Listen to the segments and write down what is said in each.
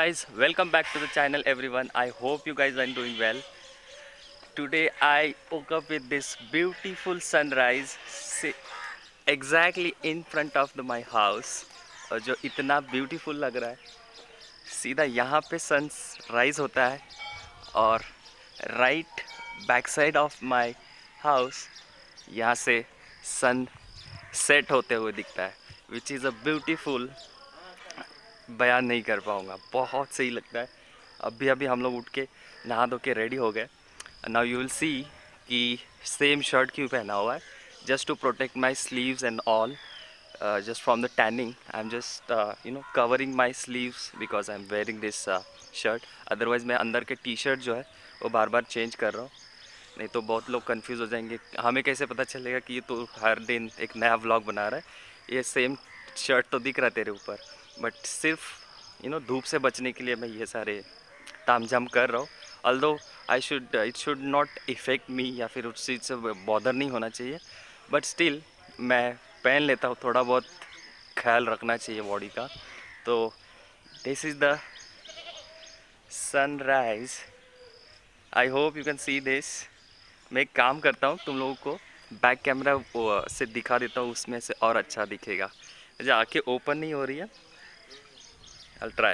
guys, welcome back to the channel everyone. I hope you guys are doing well. Today I woke up with this beautiful sunrise exactly in front of my house और जो इतना beautiful लग रहा है. सीधा यहाँ पे sunrise होता है और right back side of my house यहाँ से sun set होते हुए दिखता है, which is a beautiful, बयान नहीं कर पाऊँगा. बहुत सही लगता है. अभी हम लोग उठ के नहा धो के रेडी हो गए. नाउ यू विल सी कि सेम शर्ट क्यों पहना हुआ है, just to protect my sleeves and all, just from the tanning. I am just covering my sleeves because I am wearing this shirt. Otherwise मैं अंदर के टी शर्ट जो है वो बार बार चेंज कर रहा हूँ, नहीं तो बहुत लोग कंफ्यूज हो जाएंगे. हमें कैसे पता चलेगा कि ये तो हर दिन एक नया व्लॉग बना रहा है. ये सेम शर्ट तो दिख रहा है तेरे ऊपर, बट सिर्फ धूप से बचने के लिए मैं ये सारे तामझाम कर रहा हूँ. Although it should not effect me, या फिर उस चीज़ से बॉदर नहीं होना चाहिए, बट स्टिल मैं पहन लेता हूँ. थोड़ा बहुत ख्याल रखना चाहिए बॉडी का. तो this is the sunrise. I hope you can see this. मैं एक काम करता हूँ, तुम लोगों को बैक कैमरा से दिखा देता हूँ, उसमें से और अच्छा दिखेगा. मुझे आँखें ओपन नहीं हो रही है. I'll try.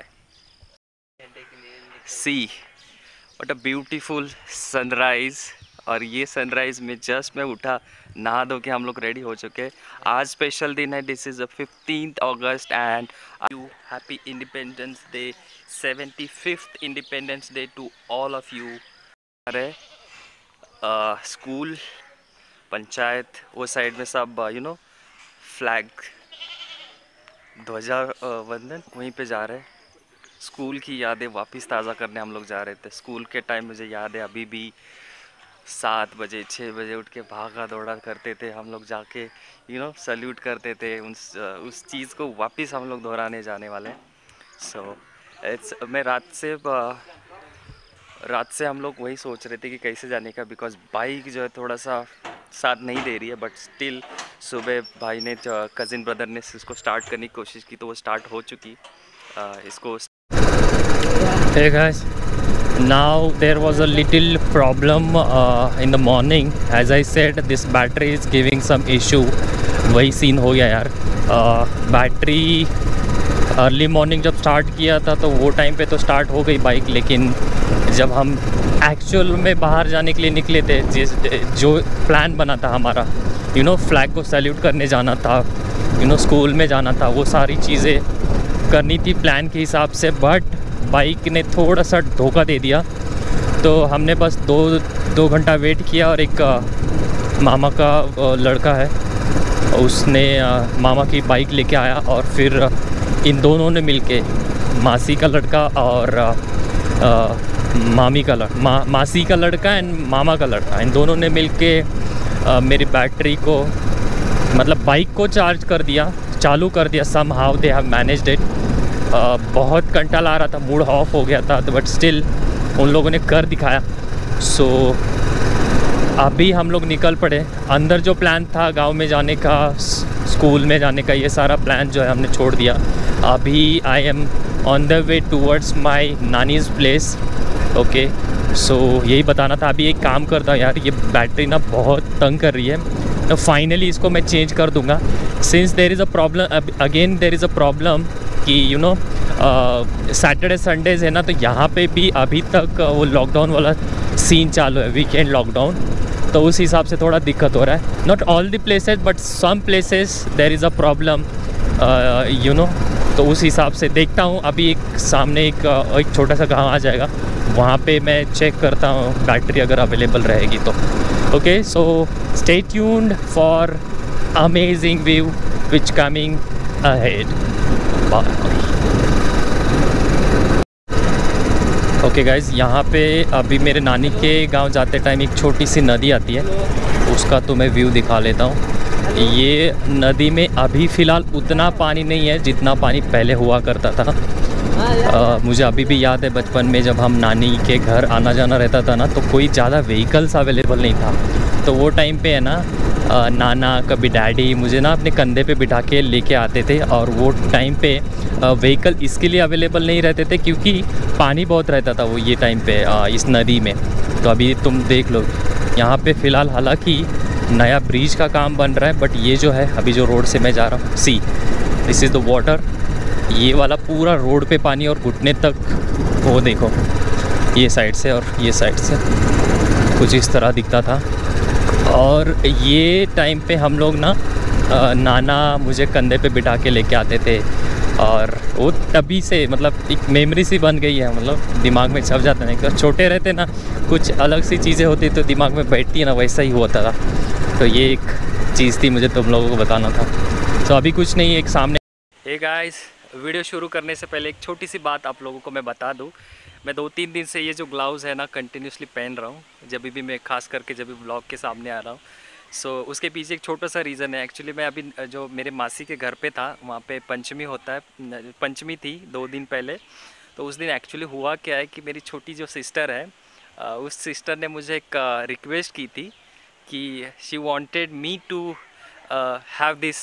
See what a beautiful sunrise. और ये सनराइज़ में जस्ट मैं उठा, नहा धो के हम लोग रेडी हो चुके. आज स्पेशल दिन है. This is 15th August and you happy independence day, 75th independence day to all of you. अरे स्कूल, पंचायत, वो साइड में सब फ्लैग, ध्वजा वंदन वहीं पे जा रहे हैं. स्कूल की यादें वापस ताज़ा करने हम लोग जा रहे थे. स्कूल के टाइम मुझे याद है, अभी भी 7 बजे 6 बजे उठ के भागा दौड़ा करते थे हम लोग, जाके सल्यूट करते थे. उस चीज़ को वापस हम लोग दोहराने जाने वाले हैं. सो मैं रात से हम लोग वही सोच रहे थे कि कैसे जाने का, बिकॉज बाइक जो है थोड़ा सा साथ नहीं दे रही है. बट स्टिल सुबह भाई ने, कज़िन ब्रदर ने इसको स्टार्ट करने की कोशिश की, तो वो स्टार्ट हो चुकी. इसको Hey guys, now there was a little problem in the morning. As I said, this battery is giving some issue. वही सीन हो गया यार. बैटरी अर्ली मॉर्निंग जब स्टार्ट किया था तो वो टाइम पे तो स्टार्ट हो गई बाइक, लेकिन जब हम एक्चुअल में बाहर जाने के लिए निकले थे, जो प्लान बना था हमारा, फ्लैग को सैल्यूट करने जाना था, स्कूल में जाना था, वो सारी चीज़ें करनी थी प्लान के हिसाब से. बट बाइक ने थोड़ा सा धोखा दे दिया. तो हमने बस दो घंटा वेट किया, और एक मामा का लड़का है, उसने मामा की बाइक लेके आया, और फिर इन दोनों ने मिलके, मासी का लड़का और मासी का लड़का एंड मामा का लड़का, इन दोनों ने मिलके मेरी बैटरी को, मतलब बाइक को चालू कर दिया. Somehow they have managed it. बहुत कंटाल आ रहा था, मूड ऑफ हो गया था, बट स्टिल उन लोगों ने कर दिखाया. सो अभी हम लोग निकल पड़े. अंदर जो प्लान था गांव में जाने का, स्कूल में जाने का, ये सारा प्लान जो है हमने छोड़ दिया. अभी I am on the way towards my nani's place. Okay, so यही बताना था. अभी एक काम करता हूँ यार, ये बैटरी ना बहुत तंग कर रही है, तो फाइनली इसको मैं चेंज कर दूँगा. Since there is a problem, again there is a problem कि सैटरडे संडेज़ है ना, तो यहाँ पे भी अभी तक वो लॉकडाउन वाला सीन चालू है, वीकेंड लॉकडाउन. तो उस हिसाब से थोड़ा दिक्कत हो रहा है. Not all the places but some places there is a problem. तो उस हिसाब से देखता हूँ. अभी सामने एक छोटा सा गाँव आ जाएगा, वहाँ पे मैं चेक करता हूँ बैटरी अगर अवेलेबल रहेगी तो. Okay, so stay tuned for amazing view which coming ahead. Bye. Okay guys, यहाँ पे अभी मेरे नानी के गांव जाते टाइम एक छोटी सी नदी आती है, उसका तो मैं व्यू दिखा लेता हूँ. ये नदी में अभी फ़िलहाल उतना पानी नहीं है जितना पानी पहले हुआ करता था. मुझे अभी भी याद है बचपन में जब हम नानी के घर आना जाना रहता था ना, तो कोई ज़्यादा व्हीकल्स अवेलेबल नहीं था. तो वो टाइम पे है ना, नाना कभी डैडी मुझे ना अपने कंधे पे बिठा के लेके आते थे। और वो टाइम पे व्हीकल इसके लिए अवेलेबल नहीं रहते थे क्योंकि पानी बहुत रहता था वो ये टाइम पे इस नदी में। तो अभी तुम देख लो यहाँ पे फ़िलहाल हालांकि नया ब्रिज का काम बन रहा है, बट ये जो है अभी जो रोड से मैं जा रहा हूँ, see this is the water. ये वाला पूरा रोड पे पानी और घुटने तक, वो देखो ये साइड से और ये साइड से कुछ इस तरह दिखता था। और ये टाइम पे हम लोग ना नाना मुझे कंधे पे बिठा के लेके आते थे। और वो तभी से मतलब एक मेमोरी सी बन गई है, मतलब दिमाग में छप जाता है। तो छोटे रहते ना कुछ अलग सी चीज़ें होती तो दिमाग में बैठती है ना, वैसा ही होता था। तो ये एक चीज़ थी मुझे तुम लोगों को बताना था। तो अभी कुछ नहीं, एक सामने। हे गाइस, वीडियो शुरू करने से पहले एक छोटी सी बात आप लोगों को मैं बता दूं। मैं 2-3 दिन से ये जो ग्लव्स है ना कंटिन्यूसली पहन रहा हूँ, जब भी मैं खास करके जब भी ब्लॉग के सामने आ रहा हूँ। सो उसके पीछे एक छोटा सा रीज़न है। एक्चुअली मैं अभी जो मेरे मासी के घर पे था, वहाँ पे पंचमी होता है, पंचमी थी 2 दिन पहले। तो उस दिन एक्चुअली हुआ क्या है कि मेरी छोटी जो सिस्टर है, उस सिस्टर ने मुझे एक रिक्वेस्ट की थी कि she wanted me to have this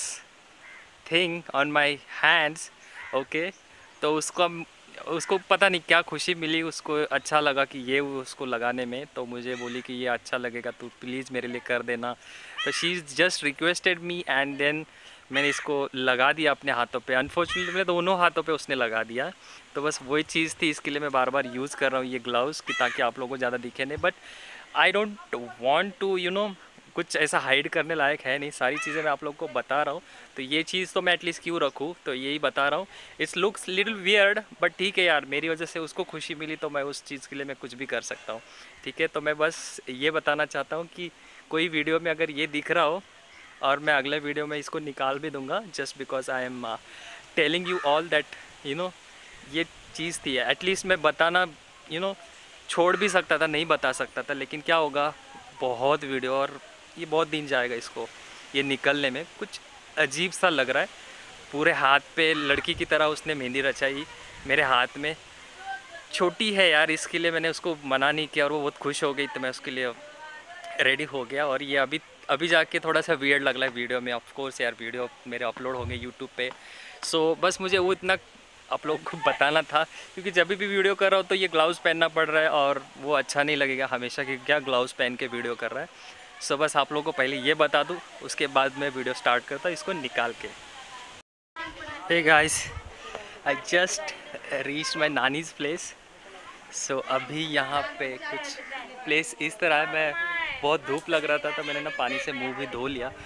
thing on my hands. Okay, तो उसको पता नहीं क्या खुशी मिली, उसको अच्छा लगा कि ये उसको लगाने में। तो मुझे बोली कि ये अच्छा लगेगा, तो प्लीज़ मेरे लिए कर देना। तो she just requested me and then मैंने इसको लगा दिया अपने हाथों पे। अनफॉर्चुनेटली मेरे दोनों हाथों पे उसने लगा दिया। तो बस वही चीज़ थी, इसके लिए मैं बार बार यूज़ कर रहा हूँ ये ग्लव्स कि ताकि आप लोगों को ज़्यादा दिखे नहीं। But I don't want to कुछ ऐसा हाइड करने लायक है नहीं, सारी चीज़ें मैं आप लोगों को बता रहा हूँ। तो ये चीज़ तो मैं एटलीस्ट क्यों रखूँ, तो यही बता रहा हूँ। It's looks little weird but ठीक है यार, मेरी वजह से उसको खुशी मिली तो मैं उस चीज़ के लिए मैं कुछ भी कर सकता हूँ। ठीक है, तो मैं बस ये बताना चाहता हूँ कि कोई वीडियो में अगर ये दिख रहा हो, और मैं अगले वीडियो में इसको निकाल भी दूँगा just because I am telling you all that ये चीज़ थी। एटलीस्ट मैं बताना छोड़ भी सकता था, नहीं बता सकता था, लेकिन क्या होगा, बहुत वीडियो और ये बहुत दिन जाएगा इसको ये निकलने में। कुछ अजीब सा लग रहा है। पूरे हाथ पे लड़की की तरह उसने मेहंदी रचाई मेरे हाथ में। छोटी है यार, इसके लिए मैंने उसको मना नहीं किया और वो बहुत खुश हो गई, तो मैं उसके लिए रेडी हो गया। और ये अभी जाके थोड़ा सा वियर्ड लग रहा है वीडियो में। ऑफ कोर्स यार, वीडियो मेरे अपलोड होंगे यूट्यूब पे। सो बस मुझे वो इतना आप लोगों को बताना था, क्योंकि जब भी वीडियो कर रहा हूँ तो ये ग्लव्स पहनना पड़ रहा है और वो अच्छा नहीं लगेगा हमेशा कि क्या ग्लव्स पहन के वीडियो कर रहा है। सो बस आप लोगों को पहले ये बता दूँ, उसके बाद मैं वीडियो स्टार्ट करता हूँ इसको निकाल के। Hey guys, I just reach my nani's place. So अभी यहाँ पे कुछ प्लेस इस तरह है। मैं बहुत धूप लग रहा था तो मैंने ना पानी से मुंह भी धो लिया।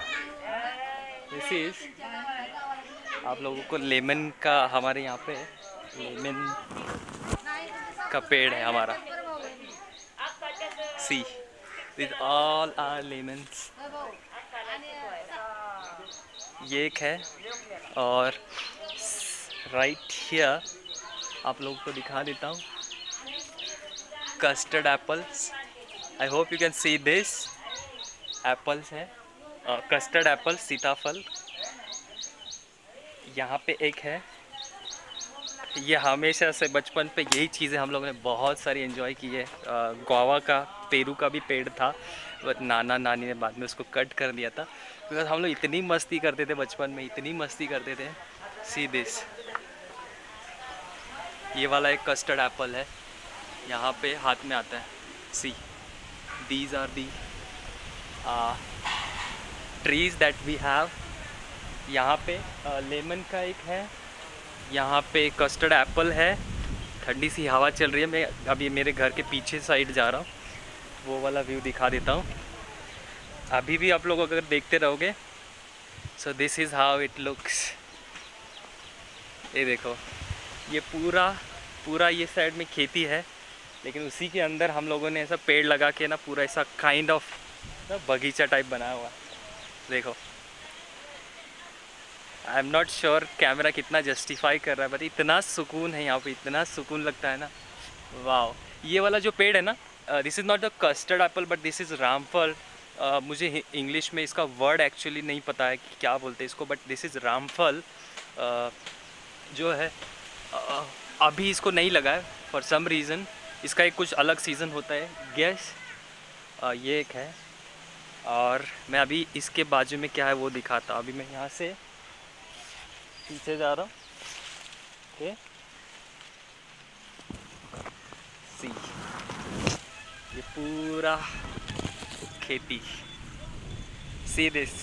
दिस इज़ आप लोगों को लेमन का, हमारे यहाँ पे लेमन का पेड़ है हमारा। See with all are lemons, ये एक है। और राइट हियर आप लोगों को दिखा देता हूँ custard apples. I hope you can see this. Apples है, कस्टर्ड एप्पल, सीताफल। यहाँ पे एक है। ये हमेशा से बचपन पे यही चीज़ें हम लोगों ने बहुत सारी एंजॉय की है। गुआवा का, पेरू का भी पेड़ था, बट नाना नानी ने बाद में उसको कट कर दिया था। बिकॉज हम लोग इतनी मस्ती करते थे बचपन में, इतनी मस्ती करते थे। सी दिस, ये वाला एक कस्टर्ड एप्पल है, यहाँ पे हाथ में आता है। See these are the trees that we have. यहाँ पे लेमन का एक है, यहाँ पे कस्टर्ड एप्पल है। ठंडी सी हवा चल रही है। मैं अभी मेरे घर के पीछे साइड जा रहा हूँ, वो वाला व्यू दिखा देता हूँ। अभी भी आप लोग अगर देखते रहोगे। So this is how it looks. ये देखो, ये पूरा ये साइड में खेती है, लेकिन उसी के अंदर हम लोगों ने ऐसा पेड़ लगा के ना पूरा ऐसा काइंड ऑफ बगीचा टाइप बनाया हुआ। देखो, I am not sure camera कितना जस्टिफाई कर रहा है, बट इतना सुकून है यहाँ पे, इतना सुकून लगता है ना। वाह, ये वाला जो पेड़ है ना, this is not the custard apple but this is रामफल। मुझे इंग्लिश में इसका वर्ड एक्चुअली नहीं पता है कि क्या बोलते हैं इसको, बट दिस इज़ रामफल। जो है अभी इसको नहीं लगा है फॉर सम रीज़न। इसका एक कुछ अलग सीज़न होता है, गैस। ये एक है, और मैं अभी इसके बाजू में क्या है वो दिखाता हूँ। अभी मैं यहाँ से पीछे जा रहा हूँ। ओके, सी, ये पूरा खेती, सी दिस,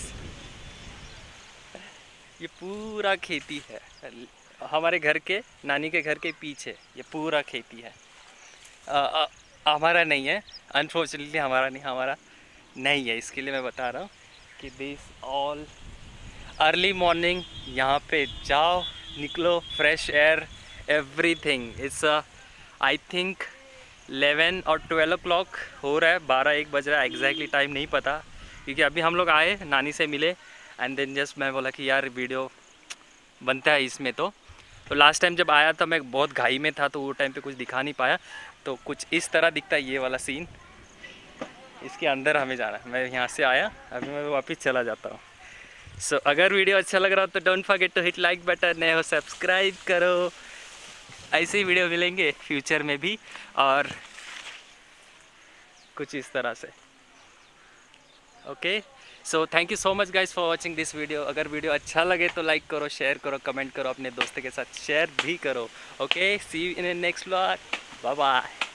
ये पूरा खेती है हमारे घर के, नानी के घर के पीछे ये पूरा खेती है। हमारा नहीं है, अनफॉर्चुनेटली हमारा नहीं है। इसके लिए मैं बता रहा हूँ कि दिस ऑल अर्ली मॉर्निंग यहाँ पे जाओ, निकलो, fresh air, everything. It's I think 11 और 12 o'clock हो रहा है, 12-1 बज रहा है, एग्जैक्टली टाइम नहीं पता, क्योंकि अभी हम लोग आए, नानी से मिले, एंड देन जस्ट मैं बोला कि यार वीडियो बनता है इसमें। तो लास्ट टाइम जब आया था मैं बहुत घाई में था, तो वो टाइम पे कुछ दिखा नहीं पाया। तो कुछ इस तरह दिखता है ये वाला सीन। इसके अंदर हमें जाना है, मैं यहाँ से आया, अभी मैं वापस चला जाता हूँ। सो अगर वीडियो अच्छा लग रहा हो तो don't forget to hit like button, नए हो सब्सक्राइब करो। ऐसे ही वीडियो मिलेंगे फ्यूचर में भी, और कुछ इस तरह से। Okay, so thank you so much guys for watching this video. अगर वीडियो अच्छा लगे तो लाइक करो, शेयर करो, कमेंट करो, अपने दोस्तों के साथ शेयर भी करो। Okay, see you in next vlog, bye bye.